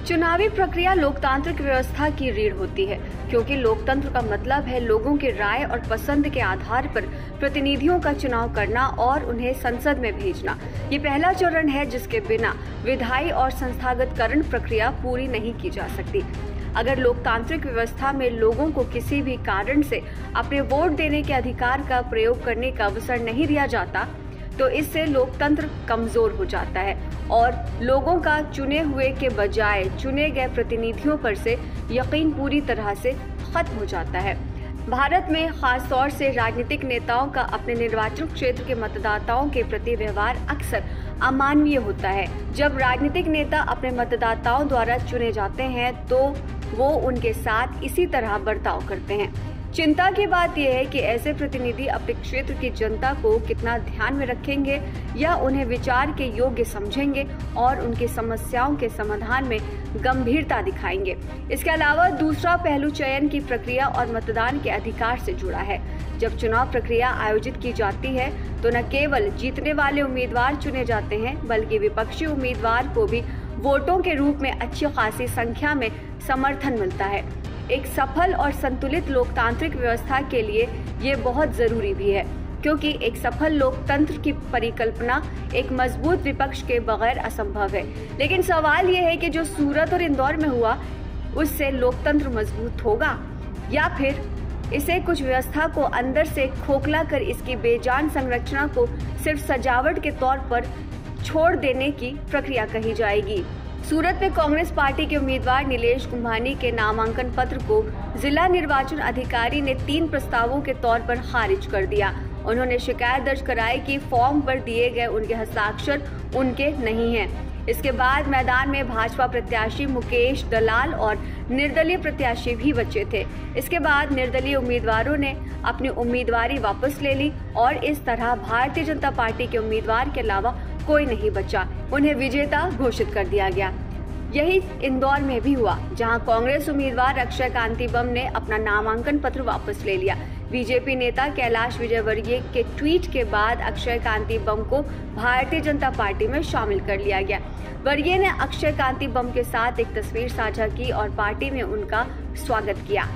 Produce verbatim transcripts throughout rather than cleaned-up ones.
चुनावी प्रक्रिया लोकतांत्रिक व्यवस्था की रीढ़ होती है, क्योंकि लोकतंत्र का मतलब है लोगों के राय और पसंद के आधार पर प्रतिनिधियों का चुनाव करना और उन्हें संसद में भेजना। ये पहला चरण है जिसके बिना विधायी और संस्थागतकरण प्रक्रिया पूरी नहीं की जा सकती। अगर लोकतांत्रिक व्यवस्था में लोगों को किसी भी कारण से अपने वोट देने के अधिकार का प्रयोग करने का अवसर नहीं दिया जाता, तो इससे लोकतंत्र कमजोर हो जाता है और लोगों का चुने हुए के बजाय चुने गए प्रतिनिधियों पर से यकीन पूरी तरह से खत्म हो जाता है। भारत में खास तौर से राजनीतिक नेताओं का अपने निर्वाचन क्षेत्र के मतदाताओं के प्रति व्यवहार अक्सर अमानवीय होता है। जब राजनीतिक नेता अपने मतदाताओं द्वारा चुने जाते हैं तो वो उनके साथ इसी तरह बर्ताव करते हैं। चिंता की बात यह है कि ऐसे प्रतिनिधि अपने क्षेत्र की जनता को कितना ध्यान में रखेंगे या उन्हें विचार के योग्य समझेंगे और उनकी समस्याओं के समाधान में गंभीरता दिखाएंगे। इसके अलावा दूसरा पहलू चयन की प्रक्रिया और मतदान के अधिकार से जुड़ा है। जब चुनाव प्रक्रिया आयोजित की जाती है तो न केवल जीतने वाले उम्मीदवार चुने जाते हैं, बल्कि विपक्षी उम्मीदवार को भी वोटों के रूप में अच्छी खासी संख्या में समर्थन मिलता है। एक सफल और संतुलित लोकतांत्रिक व्यवस्था के लिए ये बहुत जरूरी भी है, क्योंकि एक सफल लोकतंत्र की परिकल्पना एक मजबूत विपक्ष के बगैर असंभव है। लेकिन सवाल ये है कि जो सूरत और इंदौर में हुआ, उससे लोकतंत्र मजबूत होगा या फिर इसे कुछ व्यवस्था को अंदर से खोखला कर इसकी बेजान संरचना को सिर्फ सजावट के तौर पर छोड़ देने की प्रक्रिया कही जाएगी। सूरत में कांग्रेस पार्टी के उम्मीदवार नीलेश कुंभानी के नामांकन पत्र को जिला निर्वाचन अधिकारी ने तीन प्रस्तावों के तौर पर खारिज कर दिया। उन्होंने शिकायत दर्ज कराई कि फॉर्म पर दिए गए उनके हस्ताक्षर उनके नहीं हैं। इसके बाद मैदान में भाजपा प्रत्याशी मुकेश दलाल और निर्दलीय प्रत्याशी भी बचे थे। इसके बाद निर्दलीय उम्मीदवारों ने अपनी उम्मीदवारी वापस ले ली और इस तरह भारतीय जनता पार्टी के उम्मीदवार के अलावा कोई नहीं बचा, उन्हें विजेता घोषित कर दिया गया। यही इंदौर में भी हुआ, जहां कांग्रेस उम्मीदवार अक्षय कांति बम ने अपना नामांकन पत्र वापस ले लिया। बीजेपी नेता कैलाश विजयवर्गीय के ट्वीट के बाद अक्षय कांति बम को भारतीय जनता पार्टी में शामिल कर लिया गया। वर्गीय ने अक्षय कांति बम के साथ एक तस्वीर साझा की और पार्टी में उनका स्वागत किया।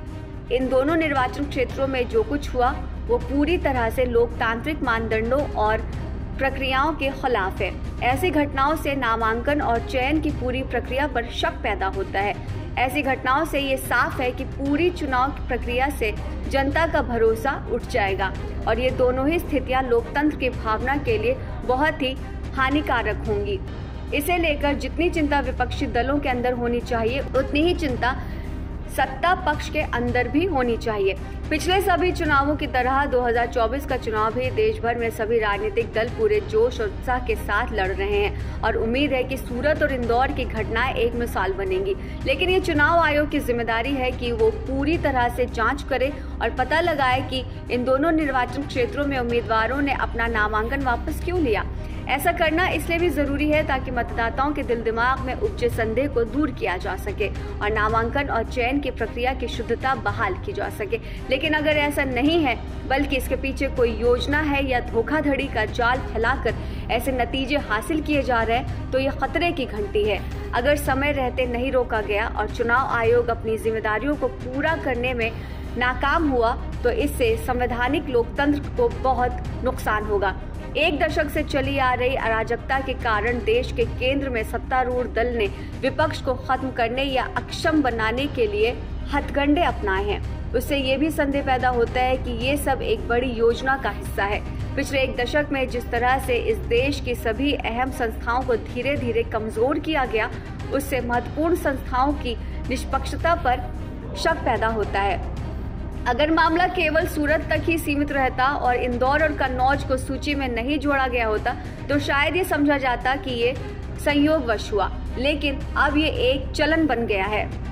इन दोनों निर्वाचन क्षेत्रों में जो कुछ हुआ वो पूरी तरह से लोकतांत्रिक मानदंडों और प्रक्रियाओं के खिलाफ है। ऐसी घटनाओं से नामांकन और चयन की पूरी प्रक्रिया पर शक पैदा होता है। ऐसी घटनाओं से ये साफ है कि पूरी चुनाव प्रक्रिया से जनता का भरोसा उठ जाएगा और ये दोनों ही स्थितियां लोकतंत्र की भावना के लिए बहुत ही हानिकारक होंगी। इसे लेकर जितनी चिंता विपक्षी दलों के अंदर होनी चाहिए, उतनी ही चिंता सत्ता पक्ष के अंदर भी होनी चाहिए। पिछले सभी चुनावों की तरह दो हज़ार चौबीस का चुनाव भी देश भर में सभी राजनीतिक दल पूरे जोश और उत्साह के साथ लड़ रहे हैं और उम्मीद है कि सूरत और इंदौर की घटनाएं एक मिसाल बनेंगी। लेकिन ये चुनाव आयोग की जिम्मेदारी है कि वो पूरी तरह से जांच करे और पता लगाए कि इन दोनों निर्वाचन क्षेत्रों में उम्मीदवारों ने अपना नामांकन वापस क्यों लिया। ऐसा करना इसलिए भी जरूरी है ताकि मतदाताओं के दिल दिमाग में उपजे संदेह को दूर किया जा सके और नामांकन और चयन की प्रक्रिया की शुद्धता बहाल की जा सके। लेकिन अगर ऐसा नहीं है, बल्कि इसके पीछे कोई योजना है या धोखाधड़ी का जाल फैलाकर ऐसे नतीजे हासिल किए जा रहे हैं, तो ये खतरे की घंटी है। अगर समय रहते नहीं रोका गया और चुनाव आयोग अपनी जिम्मेदारियों को पूरा करने में नाकाम हुआ, तो इससे संवैधानिक लोकतंत्र को बहुत नुकसान होगा। एक दशक से चली आ रही अराजकता के कारण देश के केंद्र में सत्तारूढ़ दल ने विपक्ष को खत्म करने या अक्षम बनाने के लिए हथकंडे अपनाए हैं। उससे ये भी संदेह पैदा होता है कि ये सब एक बड़ी योजना का हिस्सा है। पिछले एक दशक में जिस तरह से इस देश की सभी अहम संस्थाओं को धीरे धीरे कमजोर किया गया, उससे महत्वपूर्ण संस्थाओं की निष्पक्षता पर शक पैदा होता है। अगर मामला केवल सूरत तक ही सीमित रहता और इंदौर और कन्नौज को सूची में नहीं जोड़ा गया होता, तो शायद ये समझा जाता कि ये संयोगवश हुआ। लेकिन अब ये एक चलन बन गया है।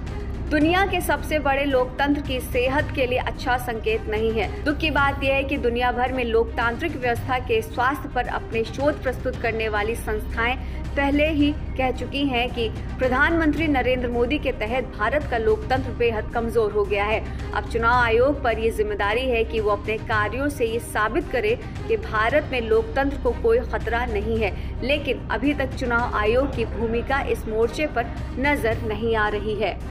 दुनिया के सबसे बड़े लोकतंत्र की सेहत के लिए अच्छा संकेत नहीं है। दुख की बात यह है कि दुनिया भर में लोकतांत्रिक व्यवस्था के स्वास्थ्य पर अपने शोध प्रस्तुत करने वाली संस्थाएं पहले ही कह चुकी हैं कि प्रधानमंत्री नरेंद्र मोदी के तहत भारत का लोकतंत्र बेहद कमजोर हो गया है। अब चुनाव आयोग पर ये जिम्मेदारी है कि वो अपने कार्यों से ये साबित करे कि भारत में लोकतंत्र को कोई खतरा नहीं है, लेकिन अभी तक चुनाव आयोग की भूमिका इस मोर्चे पर नजर नहीं आ रही है।